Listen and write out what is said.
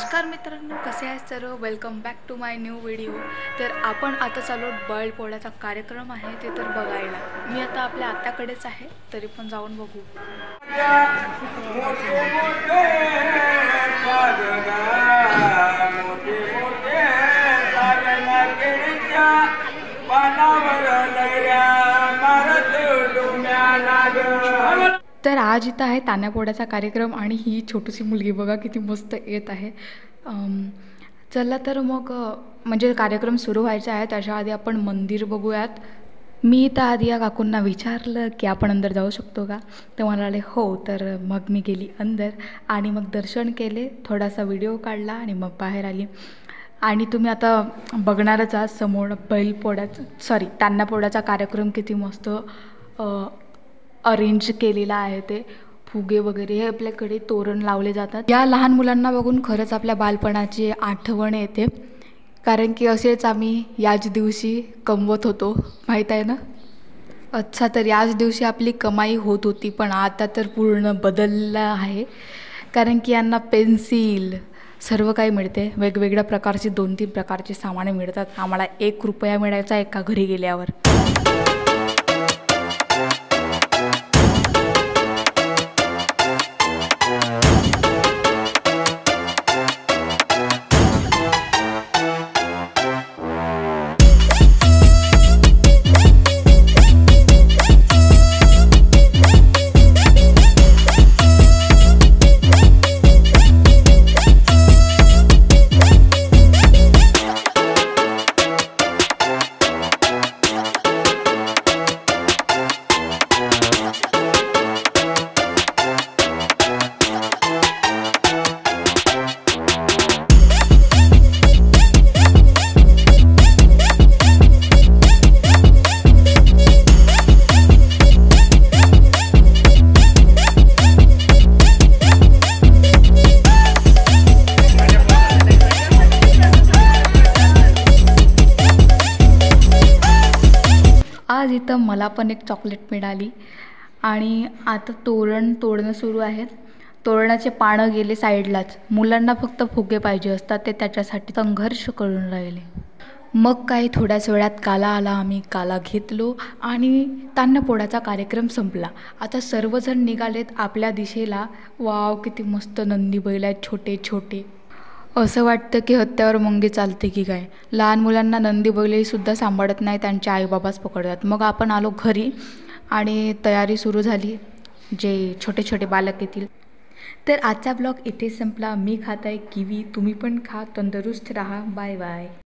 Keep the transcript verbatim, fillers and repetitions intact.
नमस्कार मित्रांनो, कसे आहेत सर्व. Welcome back to my new video. तर आपण आता चालू बैलपोळ्याचा कार्यक्रम आहे ते तर बघायला. मी आता आपल्या आत्याकडेच आहे, तरी पण जाऊन बघू. तर आज इथं आहे तान्यापोळ्याचा कार्यक्रम आणि ही छोटीशी मुलगी बघा किती मस्त येत आहे. चला तर मग म्हणजे कार्यक्रम सुरू व्हायचा आहे त्याच्या आधी आपण मंदिर बघूयात. मी इथं आधी या काकूंना विचारलं की आपण अंदर जाऊ शकतो का, तर म्हणाले हो. तर मग मी गेली अंदर आणि मग दर्शन केले, थोडासा व्हिडिओ काढला आणि मग बाहेर आली. आणि तुम्ही आता बघणारच आहात समोर बैलपोळ्याचा सॉरी तान्यापोळ्याचा कार्यक्रम किती मस्त अरेंज केलेला आहे. ते फुगे वगैरे हे आपल्याकडे तोरण लावले जातात. या लहान मुलांना बघून खरंच आपल्या बालपणाची आठवण येते, कारण की असेच आम्ही याच दिवशी कमवत होतो, माहीत आहे ना. अच्छा, तर याच दिवशी आपली कमाई होत होती, पण आता तर पूर्ण बदललं आहे, कारण की यांना पेन्सिल सर्व काही मिळते. वेगवेगळ्या प्रकारची दोन तीन प्रकारचे सामाने मिळतात. आम्हाला एक रुपया मिळायचा एका घरी गेल्यावर. आज इथं मला पण एक चॉकलेट मिळाली आणि आता तोरण तोडणं सुरू आहे. तोरणाचे पानं गेले साईडलाच. मुलांना फक्त फुगे पाहिजे असतात, ते त्याच्यासाठी संघर्ष करून राहिले. मग काही थोड्याच वेळात काला आला. आम्ही काला घेतलो आणि तान्यापोळ्याचा कार्यक्रम संपला. आता सर्वजण निघालेत आपल्या दिशेला. वाव, किती मस्त नंदी बैल आहेत छोटे छोटे. असं वाटतं की हत्यावर मुंगी चालते की काय. लहान मुलांना नंदी बैलसुद्धा सांभाळत नाही, त्यांचे आईबाबाच पकडतात. मग आपण आलो घरी आणि तयारी सुरू झाली, जे छोटे छोटे बालक येतील. तर आजचा ब्लॉग इथे संपला. मी खात आहे किवी, तुम्ही पण खा, तंदुरुस्त राहा. Bye bye.